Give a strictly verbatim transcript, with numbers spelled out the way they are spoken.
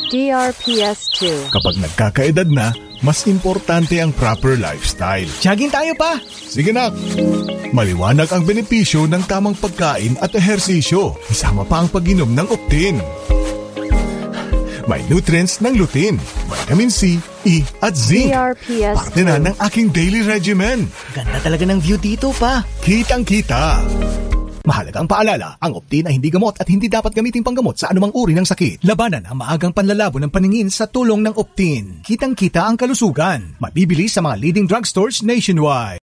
D R P S two. Kapag nagkakaedad na, mas importante ang proper lifestyle. Jogging tayo pa! Sige nak! Maliwanag ang benepisyo ng tamang pagkain at ehersisyo. Isama pa ang pag-inom ng Optin. May nutrients ng lutein, vitamin C, E at zinc. D R P S two. Parte na ng aking daily regimen. Ganda talaga ng view dito pa. Kitang-kita. Mahalaga ang paalala, ang Optin ay hindi gamot at hindi dapat gamitin panggamot sa anumang uri ng sakit. Labanan ang maagang panlalabo ng paningin sa tulong ng Optin. Kitang-kita ang kalusugan. Mabibili sa mga leading drugstores nationwide.